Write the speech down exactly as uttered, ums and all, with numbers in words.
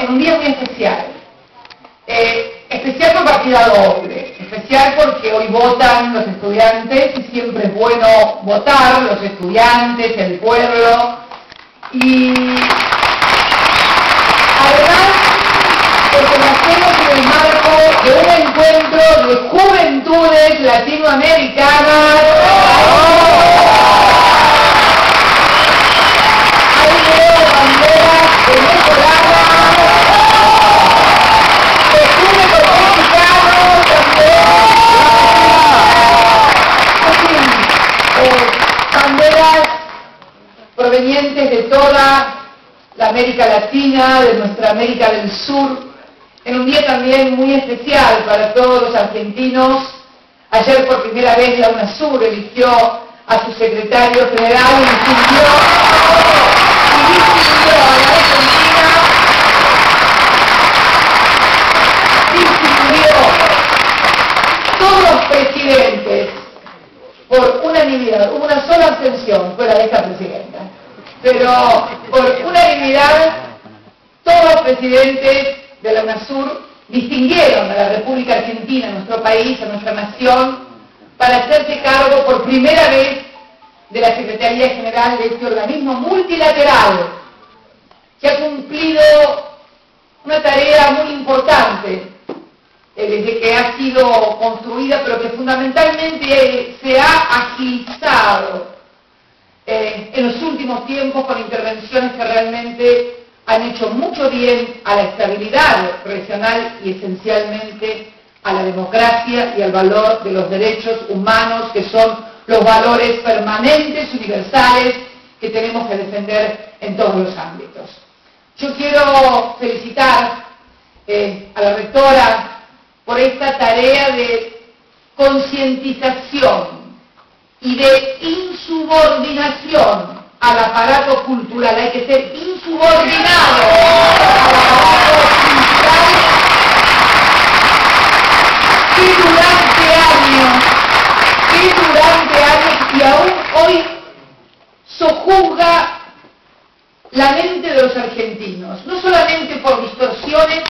en un día muy especial. Eh, especial por partida doble, especial porque hoy votan los estudiantes y siempre es bueno votar, los estudiantes, el pueblo, y además porque lo hacemos en el marco de un encuentro de juventudes latinoamericanas. Ahí veo banderas venezolanas, públicos mexicanos también, eh, banderas provenientes de toda la América Latina, de nuestra América del Sur, en un día también muy especial para todos los argentinos. Ayer por primera vez la UNASUR eligió a su secretario general y distinguió, y distinguió a la Argentina, distinguió todos los presidentes por unanimidad. Hubo una sola abstención, fue la de esta presidenta, pero por unanimidad todos los presidentes de la UNASUR distinguieron a la República Argentina, a nuestro país, a nuestra nación, para hacerse cargo por primera vez de la Secretaría General de este organismo multilateral, que ha cumplido una tarea muy importante eh, desde que ha sido construida, pero que fundamentalmente eh, se ha agilizado eh, en los últimos tiempos con intervenciones que realmente han hecho mucho bien a la estabilidad regional y esencialmente a la democracia y al valor de los derechos humanos, que son los valores permanentes, universales, que tenemos que defender en todos los ámbitos. Yo quiero felicitar eh, a la rectora por esta tarea de concientización y de insubordinación al aparato cultural. Hay que ser insubordinado al aparato cultural que durante años, que durante años y aún hoy sojuzga la mente de los argentinos, no solamente por distorsiones